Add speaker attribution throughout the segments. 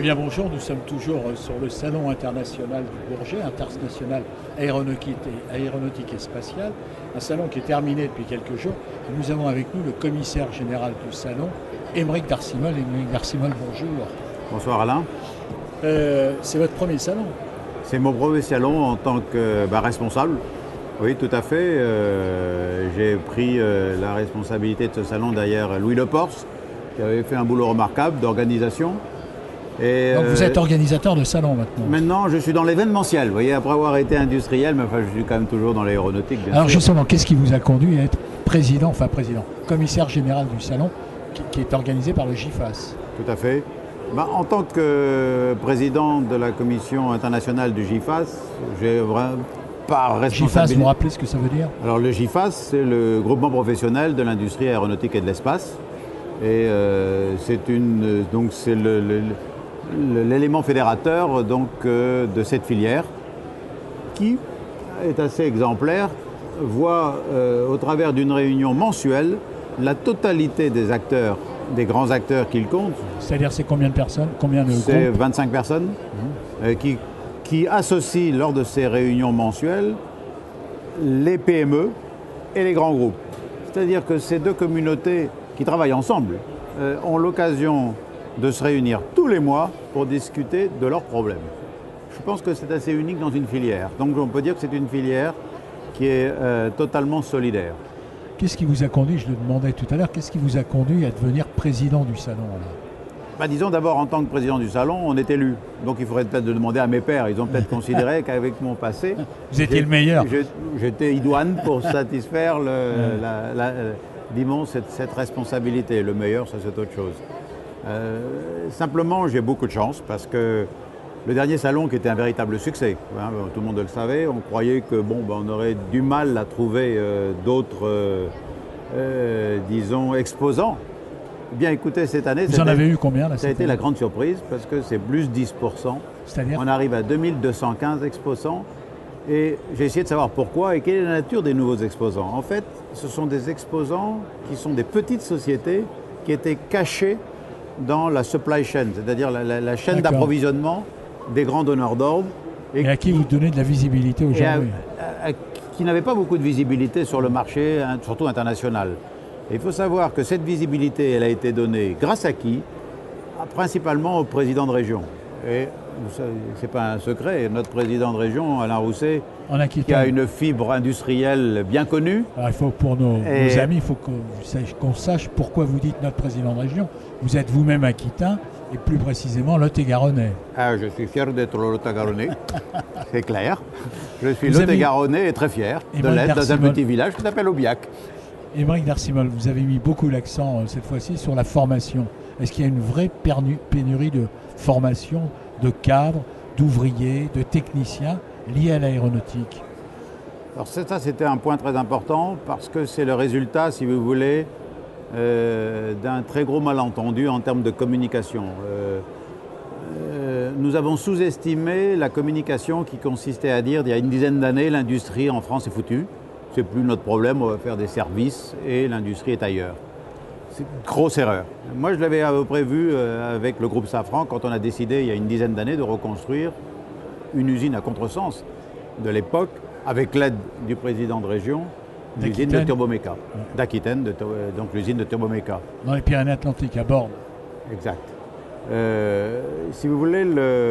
Speaker 1: bien bonjour, nous sommes toujours sur le Salon international du Bourget, international aéronautique et spatiale, un salon qui est terminé depuis quelques jours. Et nous avons avec nous le commissaire général du salon, Aymeric d'Arcimol. Aymeric d'Arcimol, bonjour.
Speaker 2: Bonsoir Alain.
Speaker 1: C'est votre premier salon?
Speaker 2: C'est mon premier salon en tant que responsable. Oui, tout à fait. J'ai pris la responsabilité de ce salon derrière Louis Leporce, qui avait fait un boulot remarquable d'organisation.
Speaker 1: Donc vous êtes organisateur de salon maintenant?
Speaker 2: Maintenant, je suis dans l'événementiel. Vous voyez, après avoir été industriel, mais enfin, je suis quand même toujours dans l'aéronautique.
Speaker 1: Alors justement, qu'est-ce qui vous a conduit à être commissaire général du salon qui est organisé par le GIFAS?
Speaker 2: Tout à fait. En tant que président de la commission internationale du GIFAS, j'ai vraiment pas responsabilité.
Speaker 1: GIFAS, vous rappelez ce que ça veut dire?
Speaker 2: Alors le GIFAS, c'est le groupement professionnel de l'industrie aéronautique et de l'espace. Et c'est l'élément fédérateur de cette filière qui est assez exemplaire, voit au travers d'une réunion mensuelle la totalité des acteurs, des grands acteurs qu'il compte.
Speaker 1: C'est-à-dire c'est combien de personnes, combien de groupes?
Speaker 2: C'est 25 personnes qui associent lors de ces réunions mensuelles les PME et les grands groupes. C'est-à-dire que ces deux communautés qui travaillent ensemble ont l'occasion de se réunir tous les mois pour discuter de leurs problèmes. Je pense que c'est assez unique dans une filière. Donc on peut dire que c'est une filière qui est totalement solidaire.
Speaker 1: Qu'est-ce qui vous a conduit, je le demandais tout à l'heure, qu'est-ce qui vous a conduit à devenir président du salon là?
Speaker 2: Disons d'abord, en tant que président du salon, on est élu. Donc il faudrait peut-être le demander à mes pairs. Ils ont peut-être considéré qu'avec mon passé...
Speaker 1: Vous étiez le meilleur.
Speaker 2: J'étais idoine pour satisfaire cette responsabilité. Le meilleur, ça c'est autre chose. Simplement, j'ai beaucoup de chance parce que le dernier salon qui était un véritable succès, hein, tout le monde le savait, on croyait que on aurait du mal à trouver d'autres, disons, exposants. Eh bien écoutez, cette année,
Speaker 1: vous en avez eu combien là?
Speaker 2: Ça a été la grande surprise parce que c'est plus 10%.
Speaker 1: C'est-à-dire?
Speaker 2: On arrive à 2215 exposants et j'ai essayé de savoir pourquoi et quelle est la nature des nouveaux exposants. En fait, ce sont des exposants qui sont des petites sociétés qui étaient cachées dans la supply chain, c'est-à-dire la chaîne d'approvisionnement des grands donneurs d'ordre.
Speaker 1: Et à qui vous donnez de la visibilité aujourd'hui?
Speaker 2: Qui n'avaient pas beaucoup de visibilité sur le marché, surtout international. Et il faut savoir que cette visibilité, elle a été donnée grâce à qui? Principalement au président de région. Et ce n'est pas un secret, notre président de région, Alain Rousset, qui a une fibre industrielle bien connue.
Speaker 1: Alors, il faut, pour nos amis, il faut qu'on sache pourquoi vous dites notre président de région. Vous êtes vous-même aquitain et plus précisément Lot-et-Garonnais.
Speaker 2: Je suis fier d'être Lot-et-Garonnais, c'est clair. Je suis Lot-et-Garonnais et très fier de l'être dans un petit village qui s'appelle Aubiac.
Speaker 1: Aymeric d'Arcimol, vous avez mis beaucoup l'accent cette fois-ci sur la formation. Est-ce qu'il y a une vraie pénurie de formation, de cadres, d'ouvriers, de techniciens liés à l'aéronautique?
Speaker 2: Alors ça, c'était un point très important parce que c'est le résultat, si vous voulez, d'un très gros malentendu en termes de communication. Nous avons sous-estimé la communication qui consistait à dire, il y a une dizaine d'années, l'industrie en France est foutue. C'est plus notre problème, on va faire des services et l'industrie est ailleurs. C'est une grosse erreur. Moi, je l'avais prévu avec le groupe Safran quand on a décidé, il y a une dizaine d'années, de reconstruire une usine à contresens de l'époque, avec l'aide du président de région, l'usine de Turboméca, d'Aquitaine, donc l'usine de Turboméca.
Speaker 1: Dans les Pyrénées-Atlantiques, à Bordeaux.
Speaker 2: Exact. Si vous voulez,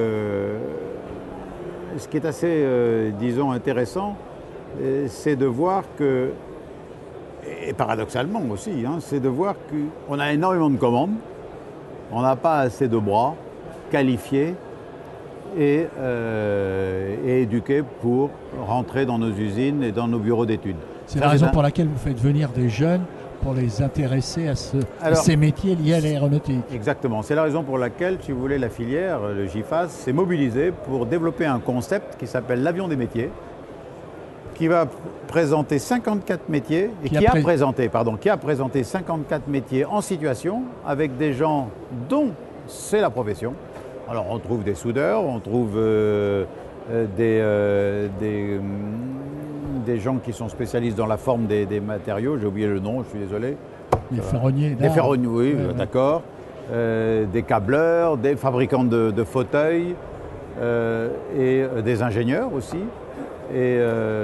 Speaker 2: ce qui est assez, disons, intéressant, c'est de voir que, et paradoxalement aussi, c'est de voir qu'on a énormément de commandes, on n'a pas assez de bras qualifiés et éduqués pour rentrer dans nos usines et dans nos bureaux d'études.
Speaker 1: C'est la raison pour laquelle vous faites venir des jeunes pour les intéresser à ces métiers liés à l'aéronautique.
Speaker 2: Exactement. C'est la raison pour laquelle, si vous voulez, la filière, le GIFAS, s'est mobilisé pour développer un concept qui s'appelle l'avion des métiers, qui va présenter 54 métiers, et qui a présenté 54 métiers en situation avec des gens dont c'est la profession. Alors on trouve des soudeurs, on trouve des gens qui sont spécialistes dans la forme des matériaux, j'ai oublié le nom, je suis désolé.
Speaker 1: Des ferronniers.
Speaker 2: Des ferronniers, oui, d'accord. des câbleurs, des fabricants de fauteuils et des ingénieurs aussi. Et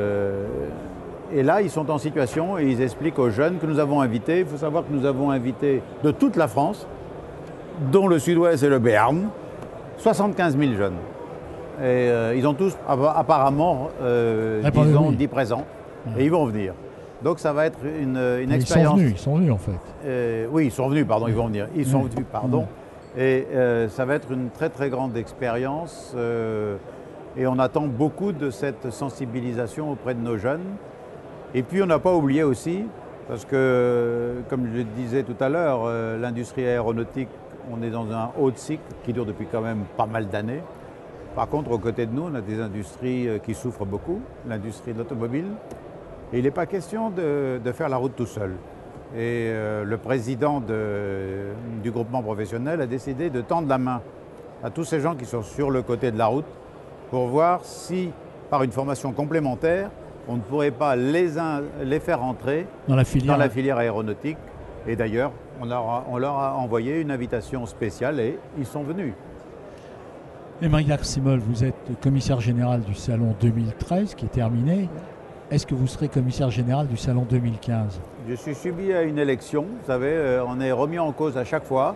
Speaker 2: là, ils sont en situation et ils expliquent aux jeunes que nous avons invités. Il faut savoir que nous avons invité de toute la France, dont le Sud-Ouest et le Béarn, 75 000 jeunes. Et ils ont tous apparemment, disons, dit présent. Et ils vont venir. Donc ça va être une expérience.
Speaker 1: Ils sont venus en fait.
Speaker 2: Oui, ils sont venus, pardon, ils vont venir. Ils sont venus, pardon. Et ça va être une très très grande expérience. Et on attend beaucoup de cette sensibilisation auprès de nos jeunes. Et puis on n'a pas oublié aussi, parce que, comme je le disais tout à l'heure, l'industrie aéronautique, on est dans un haut cycle qui dure depuis quand même pas mal d'années. Par contre, aux côtés de nous, on a des industries qui souffrent beaucoup, l'industrie de l'automobile. Et il n'est pas question de faire la route tout seul. Et le président du groupement professionnel a décidé de tendre la main à tous ces gens qui sont sur le côté de la route pour voir si, par une formation complémentaire, on ne pourrait pas les faire entrer dans la filière aéronautique. Et d'ailleurs, on leur a envoyé une invitation spéciale et ils sont venus.
Speaker 1: Aymeric Darcimol, vous êtes commissaire général du Salon 2013 qui est terminé. Est-ce que vous serez commissaire général du Salon 2015 ?
Speaker 2: Je suis subi à une élection. Vous savez, on est remis en cause à chaque fois.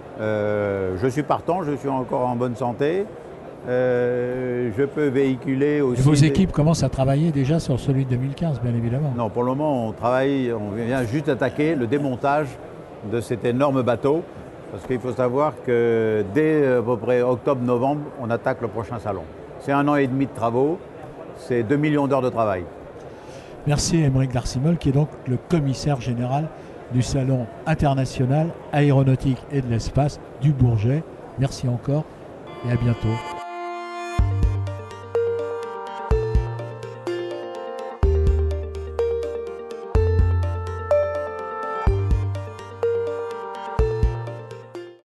Speaker 2: Je suis partant, je suis encore en bonne santé. Je peux véhiculer aussi...
Speaker 1: Et vos équipes commencent à travailler déjà sur celui de 2015, bien évidemment.
Speaker 2: Non, pour le moment, on vient juste attaquer le démontage de cet énorme bateau. Parce qu'il faut savoir que dès à peu près octobre-novembre, on attaque le prochain salon. C'est 1 an et demi de travaux, c'est 2 millions d'heures de travail.
Speaker 1: Merci Aymeric Darcimol, qui est donc le commissaire général du Salon international aéronautique et de l'espace du Bourget. Merci encore et à bientôt.